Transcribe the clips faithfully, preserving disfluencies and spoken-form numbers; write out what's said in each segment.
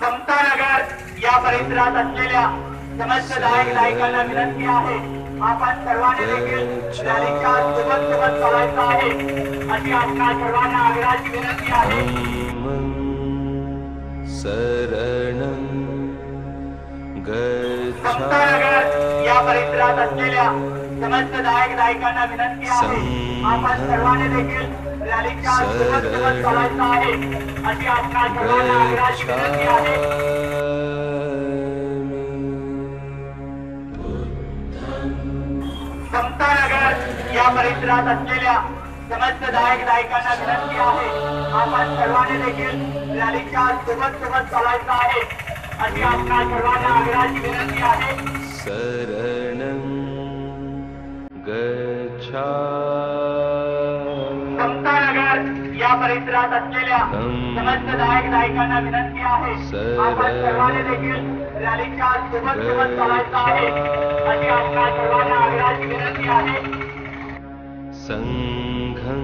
समतानगर या परिसरात असलेल्या समस्त नायक नायिकांना विनंती आहे, आपण सर्वांनी देखील रॅलीच्या सोबत सोबत चालायचं आहे अशी आपल्या सर्वांना आग्रहाची विनंती आहे। शरणं समतानगर या परिसरात असलेल्या समस्त नायक नायिकांना विनंती आहे, आपण सर्वांनी देखील रॅलीच्या सोबत सोबत चालायचं आहे अशी आपल्या सर्वांना आग्रहाची विनंती आहे। समतानगर या परिसरात असलेल्या समस्त नायक नायिकांना विनंती आहे, आपण सर्वांनी देखील रॅलीच्या सोबत सोबत चालायचं आहे अशी आपल्या सर्वांना आग्रहाची विनंती आहे। शरणं गच्छामि। समतानगर या परिसरात असलेल्या समस्त नायक नायिकांना विनंती आहे, आपण सर्वांनी देखील रॅलीच्या सोबत सोबत चालायचं आहे अशी आपल्या सर्वांना आग्रहाची विनंती आहे। संघं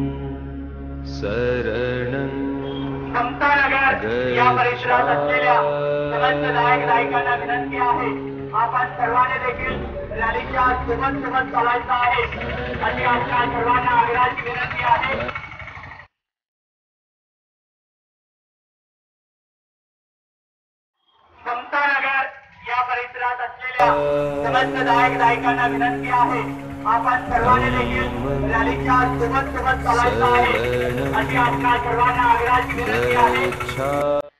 शरणं समतानगर या परिसरात असलेल्या समस्त नायक नायिकांना विनंती आहे, आपण सर्वांनी देखील रॅलीच्या सोबत सोबत चालायचं आहे अशी आपल्या सर्वांना आग्रहाची विनंती आहे। समतानगर या परिसरात असलेल्या समस्त नायक नायिकांना विनंती आहे, आपण सर्वांनी देखील रॅलीच्या सोबत सोबत चालायचं आहे अशी आपल्या सर्वांना आग्रहाची विनंती आहे।